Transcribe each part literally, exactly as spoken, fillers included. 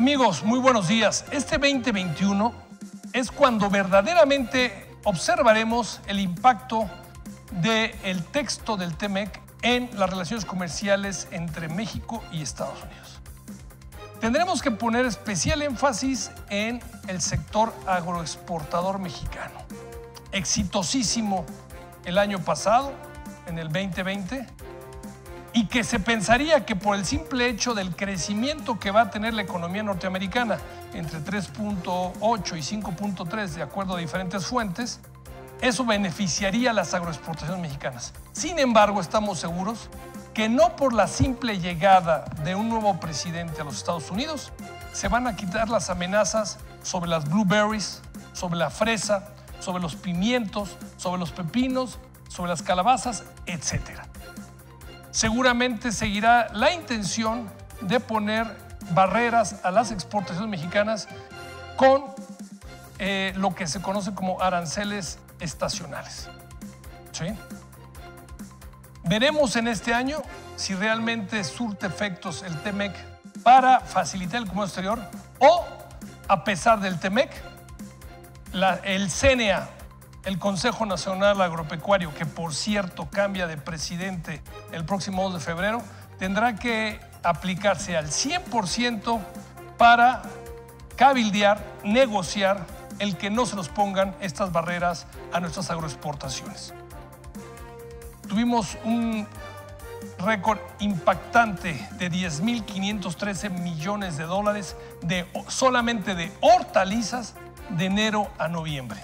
Amigos, muy buenos días. Este veinte veintiuno es cuando verdaderamente observaremos el impacto del texto del TEMEC en las relaciones comerciales entre México y Estados Unidos. Tendremos que poner especial énfasis en el sector agroexportador mexicano. Exitosísimo el año pasado, en el veinte veinte, y que se pensaría que por el simple hecho del crecimiento que va a tener la economía norteamericana entre tres punto ocho y cinco punto tres, de acuerdo a diferentes fuentes, eso beneficiaría a las agroexportaciones mexicanas. Sin embargo, estamos seguros que no por la simple llegada de un nuevo presidente a los Estados Unidos se van a quitar las amenazas sobre las blueberries, sobre la fresa, sobre los pimientos, sobre los pepinos, sobre las calabazas, etcétera. Seguramente seguirá la intención de poner barreras a las exportaciones mexicanas con eh, lo que se conoce como aranceles estacionales. ¿Sí? Veremos en este año si realmente surte efectos el TEMEC para facilitar el comercio exterior o, a pesar del TEMEC, la, el C N A, el Consejo Nacional Agropecuario, que por cierto cambia de presidente el próximo dos de febrero, tendrá que aplicarse al cien por ciento para cabildear, negociar el que no se nos pongan estas barreras a nuestras agroexportaciones. Tuvimos un récord impactante de diez mil quinientos trece millones de dólares de, solamente de hortalizas de enero a noviembre.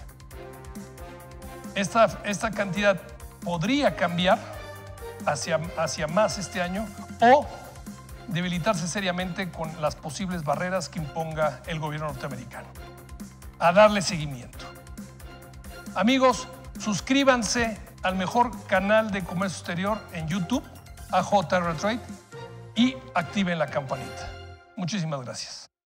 Esta, esta cantidad podría cambiar hacia, hacia más este año o debilitarse seriamente con las posibles barreras que imponga el gobierno norteamericano. A darle seguimiento. Amigos, suscríbanse al mejor canal de comercio exterior en YouTube, A J R Trade, y activen la campanita. Muchísimas gracias.